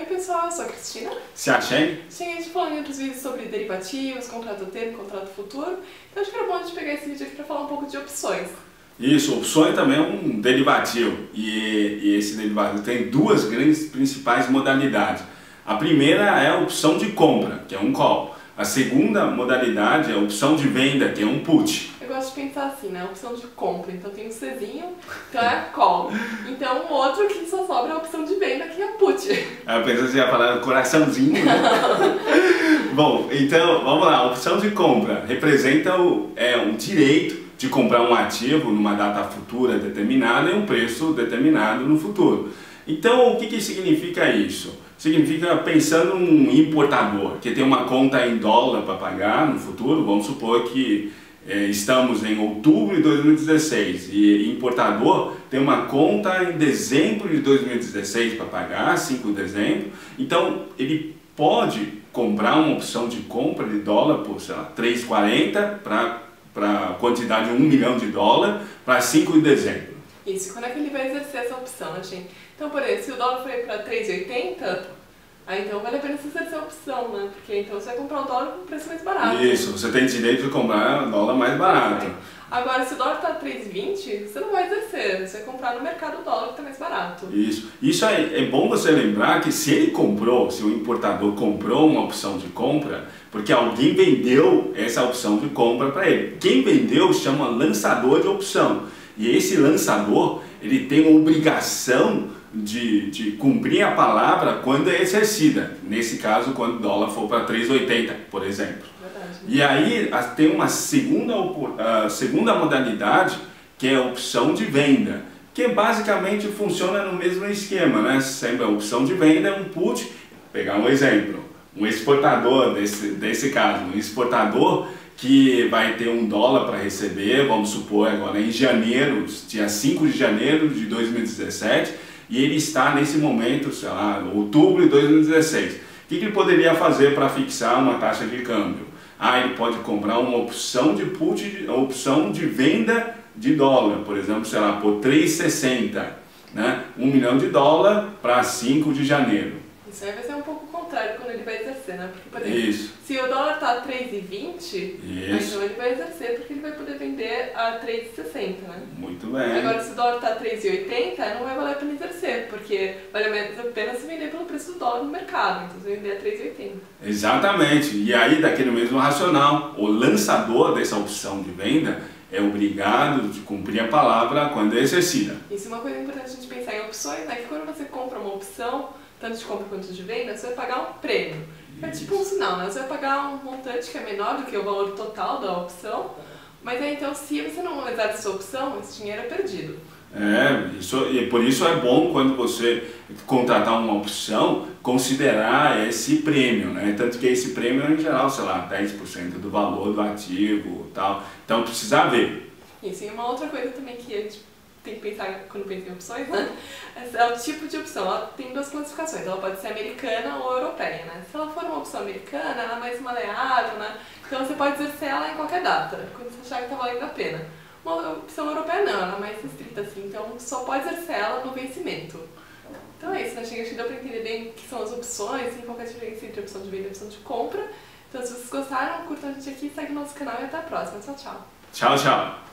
pessoal, eu sou a Cristina. Se achei? Sim, a gente falou em outros vídeos sobre derivativos, contrato do tempo, contrato futuro. Então acho que era bom a gente pegar esse vídeo aqui para falar um pouco de opções. Isso, opções também é um derivativo. E esse derivativo tem duas grandes principais modalidades. A primeira é a opção de compra, que é um call. A segunda modalidade é a opção de venda, que é um put. Eu gosto de pensar assim, né? A opção de compra, então tem um Czinho, então é call. Então o outro que só sobra é a opção de venda, que é put. Eu pensei que você ia falar do coraçãozinho, né? Bom, então vamos lá. A opção de compra representa um direito de comprar um ativo numa data futura determinada e um preço determinado no futuro. Então o que significa isso? Significa pensando num importador que tem uma conta em dólar para pagar no futuro. Vamos supor que estamos em outubro de 2016 e importador tem uma conta em dezembro de 2016 para pagar, 5 de dezembro. Então ele pode comprar uma opção de compra de dólar por, sei lá, 3,40 para a quantidade de 1 milhão de dólares para 5 de dezembro. Isso, quando é que ele vai exercer essa opção, gente? Então, por exemplo, se o dólar for para 3,80, aí então vale a pena você exercer a opção, né? Porque então você vai comprar um dólar com preço mais barato. Isso, você tem direito de comprar um dólar mais barato. Agora, se o dólar está 3,20, você não vai exercer, você vai comprar no mercado o dólar que está mais barato. Isso é bom você lembrar que se ele comprou, se o importador comprou uma opção de compra, porque alguém vendeu essa opção de compra para ele. Quem vendeu chama lançador de opção. E esse lançador, ele tem a obrigação de cumprir a palavra quando é exercida. Nesse caso, quando o dólar for para 3,80, por exemplo. Verdade. E aí tem uma segunda modalidade, que é a opção de venda, que basicamente funciona no mesmo esquema, né? Sempre a opção de venda é um put. Vou pegar um exemplo, um exportador desse caso, um exportador que vai ter um dólar para receber, vamos supor agora em janeiro, dia 5 de janeiro de 2017, e ele está nesse momento, sei lá, outubro de 2016. O que ele poderia fazer para fixar uma taxa de câmbio? Ele pode comprar uma opção de put, a opção de venda de dólar, por exemplo, sei lá, por 3,60, né? 1 milhão de dólares para 5 de janeiro. Isso aí vai ser um pouco contrário quando ele vai exercer, né? Porque, por exemplo, se o dólar está a 3,20, então ele vai exercer porque ele vai poder vender a 3,60, né? Muito bem. Agora, se o dólar está a 3,80, não vai valer a pena exercer, porque vale a pena se vender pelo preço do dólar no mercado, então você vai vender a 3,80. Exatamente. E aí, daquele mesmo racional, o lançador dessa opção de venda é obrigado a cumprir a palavra quando é exercida. Isso é uma coisa importante a gente pensar em opções, né? Que quando você compra uma opção, tanto de compra quanto de venda, você vai pagar um prêmio. É tipo um sinal, né? Você vai pagar um montante que é menor do que o valor total da opção, mas aí então se você não exerce essa opção, esse dinheiro é perdido. E por isso é bom quando você contratar uma opção, considerar esse prêmio, né? Tanto que esse prêmio é em geral, sei lá, 10% do valor do ativo e tal. Então precisa ver. Isso, e uma outra coisa também que a gente tem que pensar quando pensa em opções, né? É o tipo de opção. Ela tem duas classificações, ela pode ser americana ou europeia, né? Se ela for uma opção americana, ela é mais maleável, né? Então você pode exercer ela em qualquer data, quando você achar que está valendo a pena. Uma opção europeia não, ela é mais restrita assim, então só pode exercer ela no vencimento. Então é isso, né? Acho que deu para entender bem o que são as opções, tem qualquer diferença entre a opção de venda e a opção de compra. Então se vocês gostaram, curtam a gente aqui, segue o nosso canal e até a próxima. Tchau, tchau. Tchau, tchau.